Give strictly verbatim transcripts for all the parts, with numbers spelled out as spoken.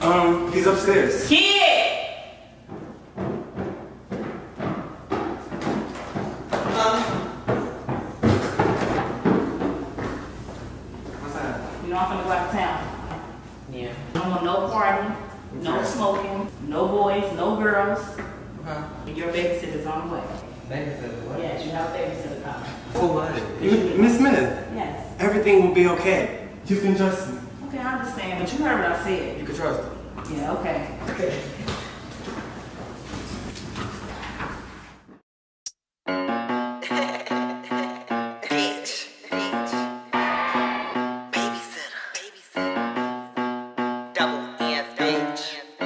Um, he's upstairs. Kid! Uh, what's that? You know I'm finna go out of town. Yeah. I don't want no party, no smoking, no boys, no girls. Huh? And your babysitter's on the way. Babysitter, what? Yes, you have a babysitter coming. For what? M- Miss Smith, Yes. everything will be okay. You can trust me. Okay, I understand, but you heard what I said. You can trust her. Yeah, okay. Okay. Bitch. Babysitter. Double N, bitch.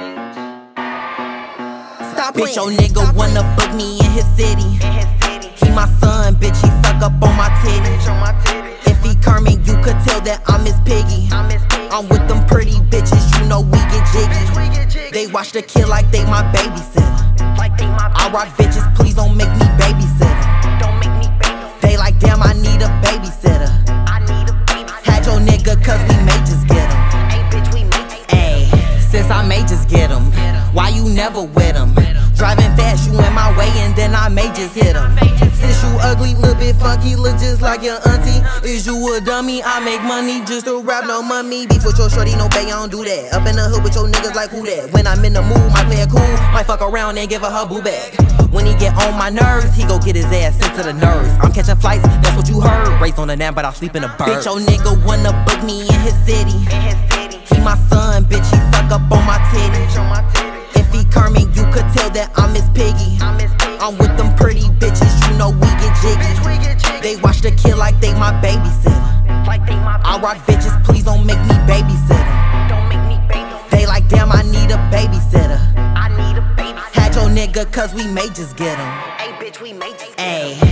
Stop Bitch, your nigga wanna book me in his city. He my son, bitch, he suck up on my titty. If he Kermit, you could tell that I'm his piggy. I'm with them pretty bitches, you know we get jiggy. They watch the kid like they my babysitter. I rock bitches, please don't make me babysitter. They like, damn, I need a babysitter. Had your nigga cause we may just get him. Ayy, since I may just get him. Why you never with him? Driving fast, you in my way and then I may just hit him. Since you ugly, little bit funky, look just like your auntie. Is you a dummy? I make money just to rap, no money. Beef with your shorty, no bay, I don't do that. Up in the hood with your niggas like who that? When I'm in the mood, might play it cool, might fuck around and give her her boo bag. When he get on my nerves, he go get his ass sent to the nurse. I'm catching flights, that's what you heard. Raised on the nap, but I sleep in a bird. Bitch, your nigga wanna book me in his city. He my son, bitch, he suck up on my titty. If he Kermit, you could tell that I'm his piggy. I'm with them pretty bitches, you know we get jiggy. They watch the kid like they my babysitter. I rock bitches, please don't make me babysitter. They like, damn, I need a babysitter. Had your nigga cause we may just get him. Ayy.